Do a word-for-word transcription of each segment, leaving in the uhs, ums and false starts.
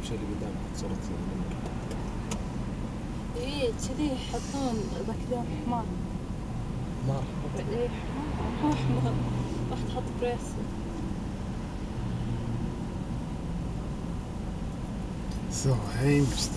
الشيء اللي قدام حط صورة منك. ايه كذي يحطون ذاك اليوم حمار. حمار؟ ايه حمار هو حمار راح تحط بريس. Så hemskt.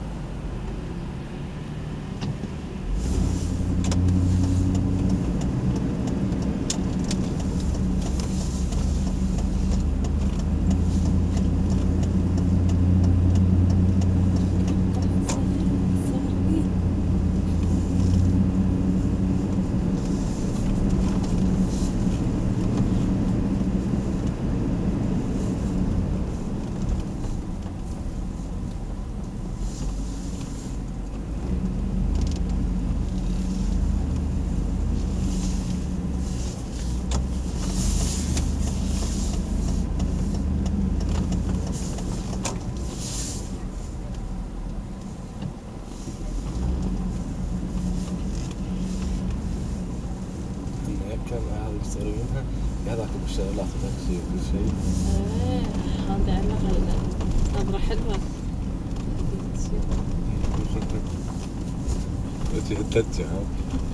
هذا يشتغلوا منها هذاك بالشغلات وذاك الشيء وكل شيء. ايه هذا علقها نظرة حلوة. وجه الدجة ها.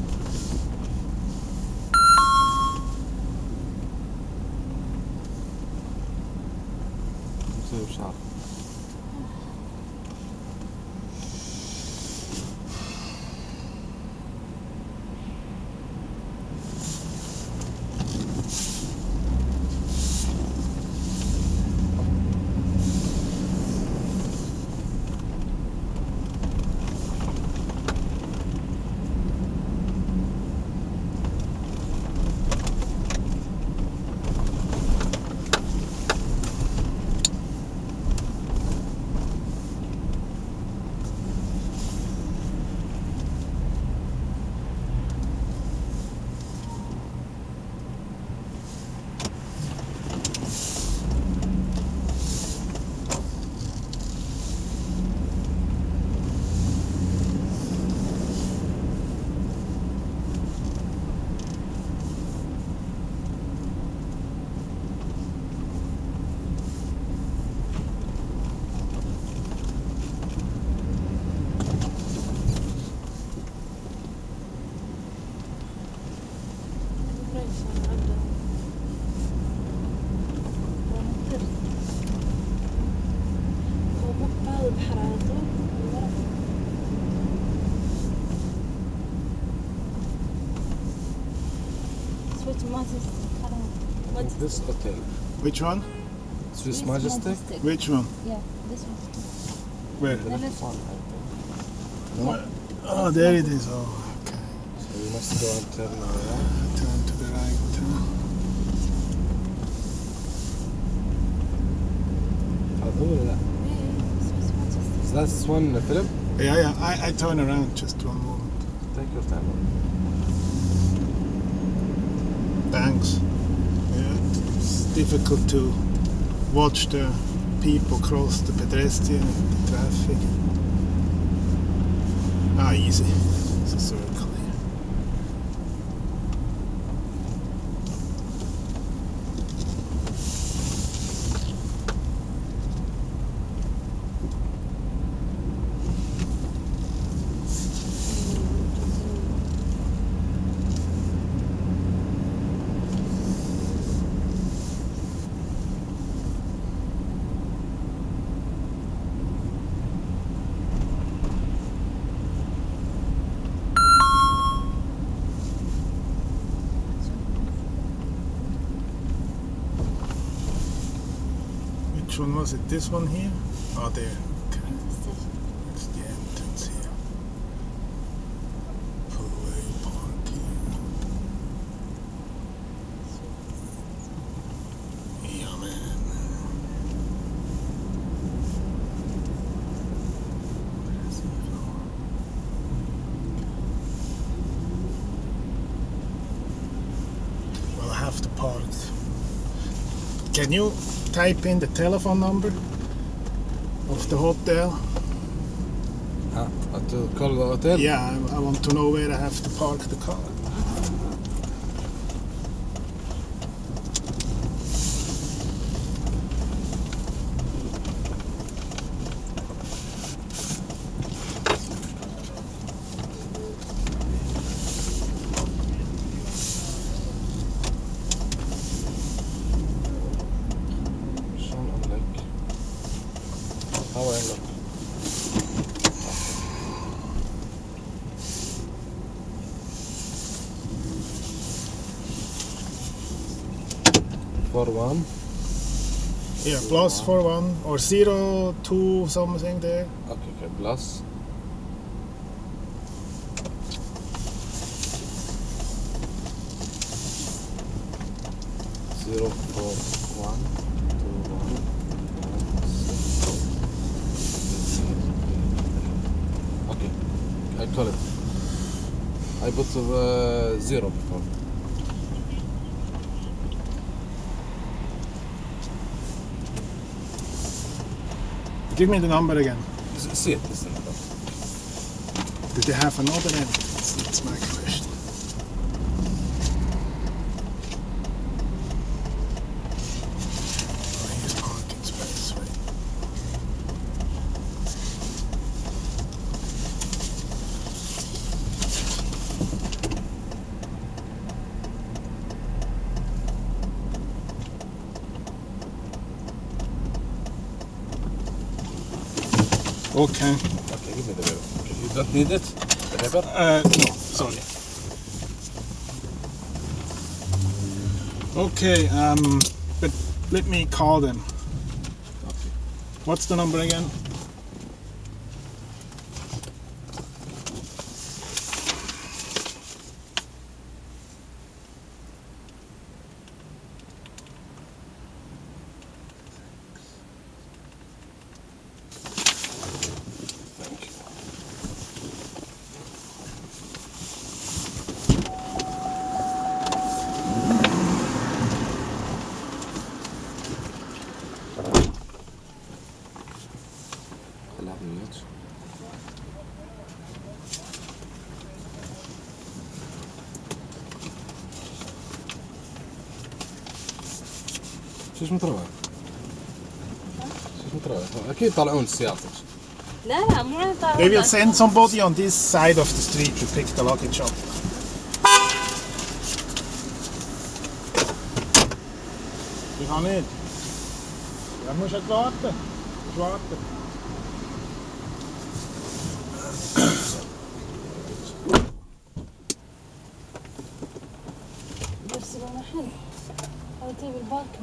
مسوي بشعر. This hotel. Which one? Swiss, Swiss Majestic. Majestic. Which one? Yeah, this one. Where? The left one. What? Oh, there it is. Oh, okay. So we must go and turn around. Turn to the right. هذا هو ولا لا؟ Yeah, Swiss Majestic. Is that this one, Philip? Yeah, yeah. I, I turn around just one moment. Take your time. Thanks. Yeah, it's difficult to watch the people cross the pedestrian, the traffic. Ah, easy. It's a circle here. Which one was it? This one here? Oh, there. Okay. That's the entrance here. Full-way parking. Yeah, man. Well, I have to park. Can you type in the telephone number of the hotel? Ah, to call the hotel? Yeah, I, I want to know where I have to park the car. four one. Yeah, plus four one or zero two something there. Okay, okay, plus. Zero four one two one one six. Okay, I call it. I put uh, zero before. Give me the number again. S- See it, this is the number. Do they have another end? That's, that's my question. Oh, here's parking space. Wait. Okay. Okay, give me the paper. Okay, you don't need it? The paper? Uh, no, sorry. Okay, um, but let me call them. Okay. What's the number again? Thank you. Allow me yet. شو اسمه تروى؟ شو اسمه تروى؟ أكيد طلعون سيارتك. لا لا مو أنا طالعة. They will send somebody on this side of the street to pick the luggage up. Ich kann nicht. Ja, musst jetzt warten. Musst warten. يرسلوا محل. أو تجيب الباركن.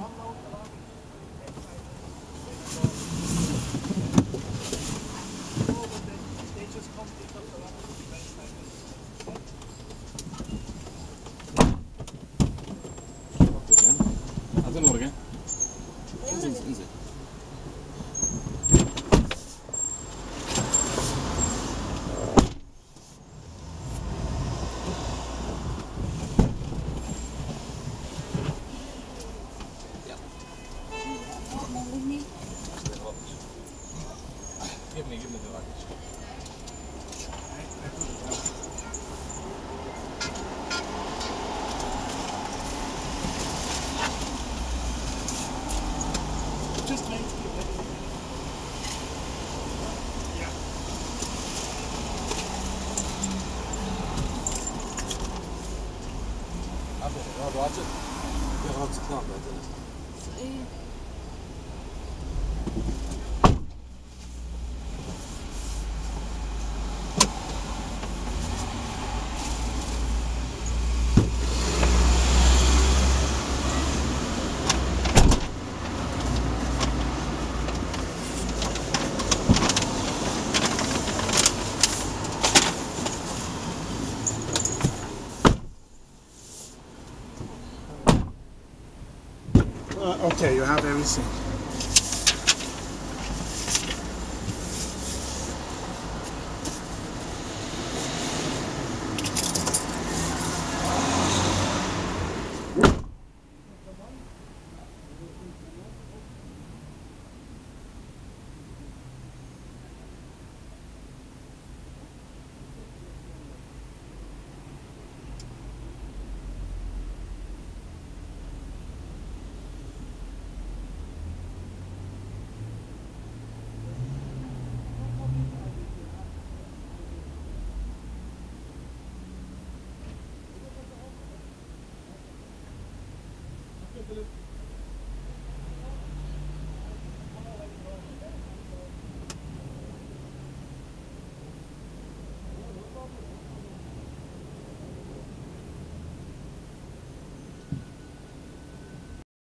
هذا الورقة. انزل انزل. Give me, give me the luggage. Just wait. هذا واجد. في غلط كلام بعدين. إيه. Uh, okay, you have everything.